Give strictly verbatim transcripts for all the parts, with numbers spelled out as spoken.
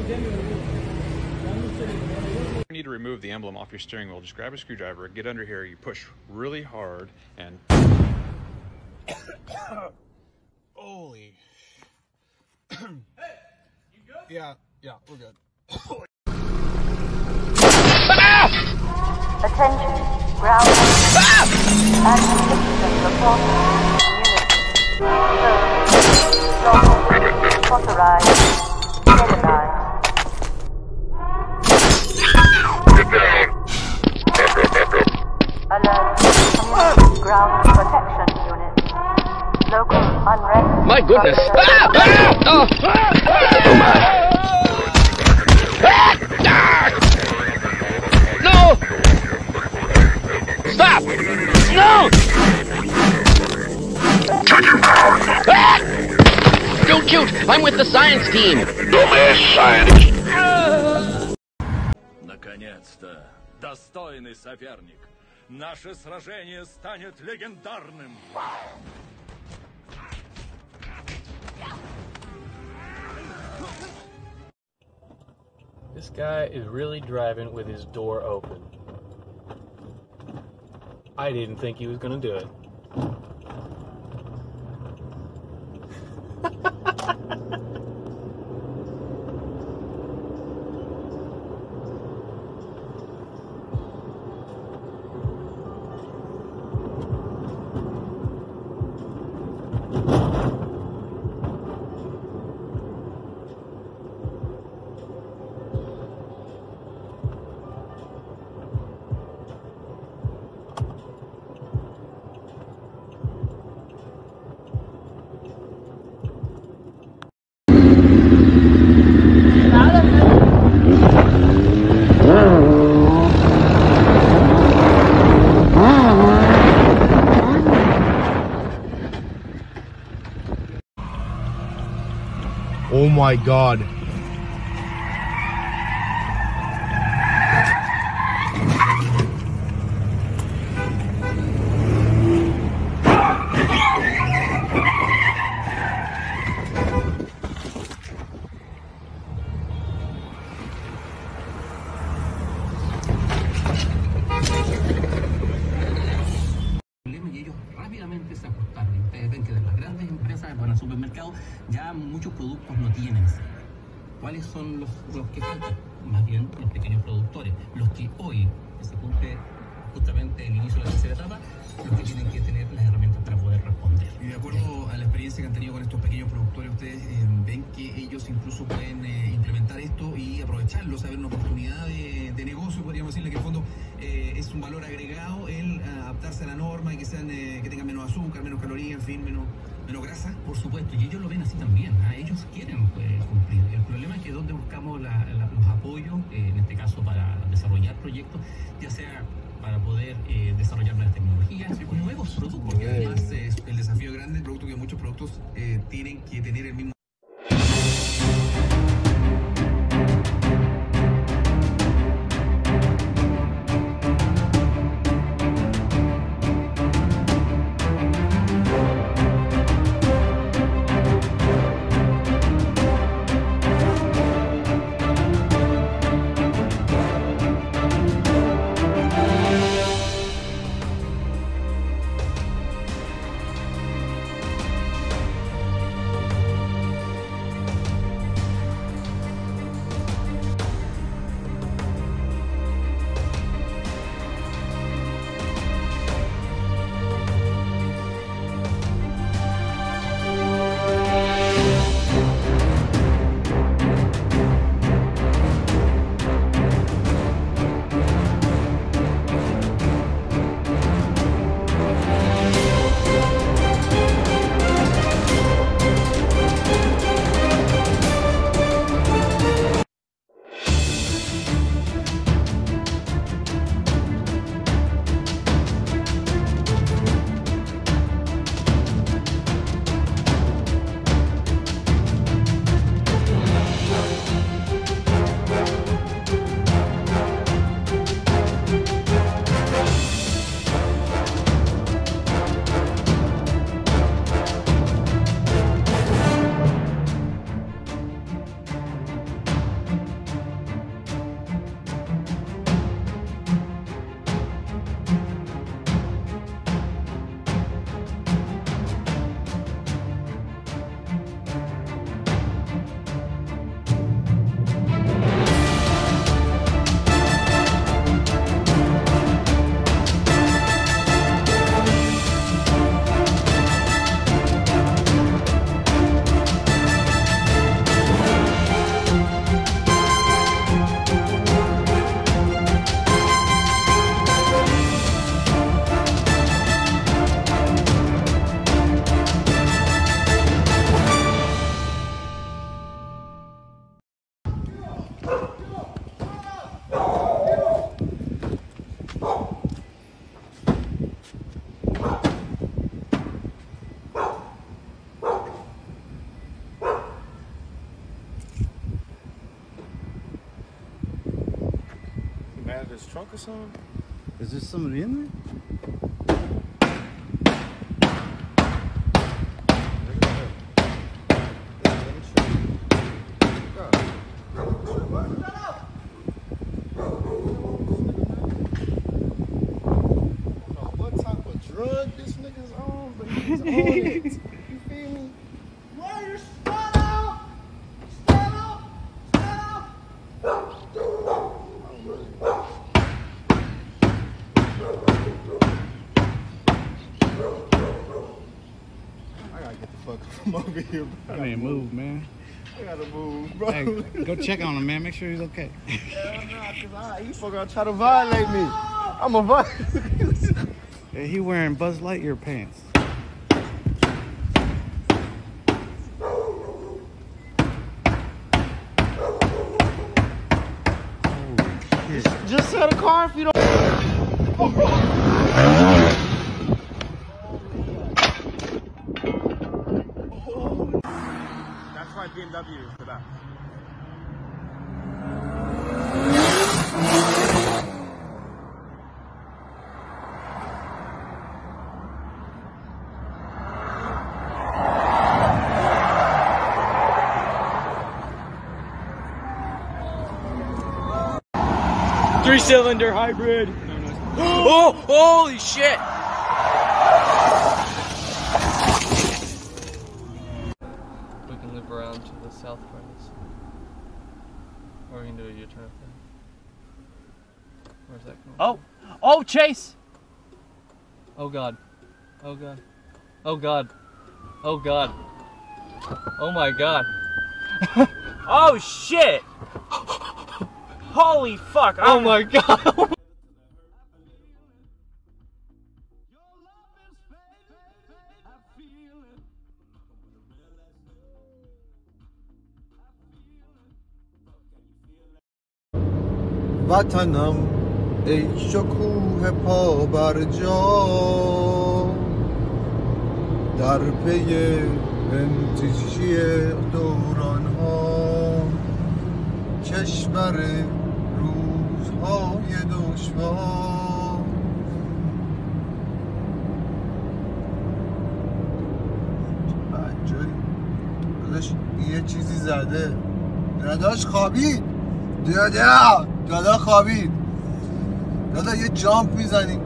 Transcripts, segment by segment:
You need to remove the emblem off your steering wheel. Just grab a screwdriver, get under here, you push really hard, and holy. Hey, you good? Yeah, yeah, we're good. Attention, ground and condition reported unit. So, authorized, sterilized. Alert, community ground protection unit. Local unrest. My goodness! Ah! Ah! Oh! Oh my! No! Stop! No! Ah! Don't shoot! I'm with the science team! Dumbass science! Наконец-то! Достойный соперник! Наше сражение станет легендарным! This guy is really driving with his door open. I didn't think he was gonna do it. Oh my God. Y ellos rápidamente se ajustaron. Ustedes ven que de las grandes empresas, bueno, supermercados, ya muchos productos no tienen. ¿Cuáles son los, los que faltan? Más bien los pequeños productores, los que hoy, que se cumple justamente el inicio de la tercera etapa, los que tienen que tener las herramientas para poder responder. Y de acuerdo a la experiencia que han tenido con estos pequeños productores, ustedes eh, ven que ellos incluso pueden eh, implementar esto y aprovecharlo, saber una oportunidad de, de negocio, podríamos decirle que en el fondo eh, es un valor agregado el uh, adaptarse a la norma y que sean eh, que tengan menos azúcar, menos calorías, en fin, menos, menos grasa. Por supuesto, y ellos lo ven así también, ¿eh? Ellos quieren pues, cumplir. El problema es que donde buscamos la, la, los apoyos, eh, en este caso para desarrollar proyectos, ya sea para poder eh, desarrollar nuevas tecnologías y nuevos productos. Porque además eh, el desafío grande, el producto que muchos productos eh, tienen que tener el mismo his trunk or something? Is there somebody in there? What type of drug this nigga's on, but he's on it. You feel me? Warrior, stand up! Stand up! Stand up! I gotta get the fuck from over here, bro. I mean, move, man. I gotta move, bro. Hey, go check on him, man. Make sure he's okay. Hell nah, cause I, he fuck around try to violate me. I'm a violate. Yeah, he wearing Buzz Lightyear pants. Just, just set a car if you don't. That's my B M W for that. Three-cylinder hybrid. Oh, holy shit! We can loop around to the south part of this. Or we can do a U-turn up there. Where's that coming Oh! from? Oh, Chase! Oh god. Oh god. Oh god. Oh god. Oh my god. Oh, shit! Holy fuck! Oh I'm- my god. وطنم ای شکوه پا بر جا در پی انتشی دوران ها کشور روزهای دشوار بجایی داداش یه چیزی زده داداش خوابید دادا دادا خوابید دادا یه جامپ میزنی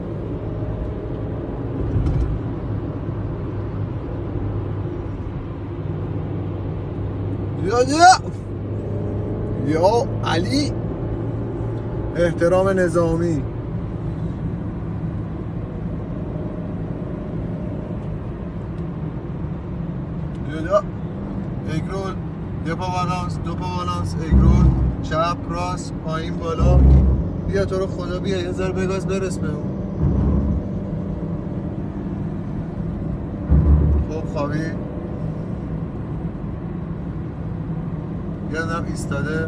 دادا یا علی احترام نظامی دادا اگرول یه پا بالانس دو پا بالانس اگرول چپ راست پایین بالا بیا تو رو خدا بیا یه ذره بگاز برس به اون خب خوابی یادم ایستاده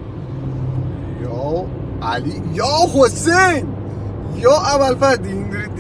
یا علی یا حسین یا ابوالفضل اینجوری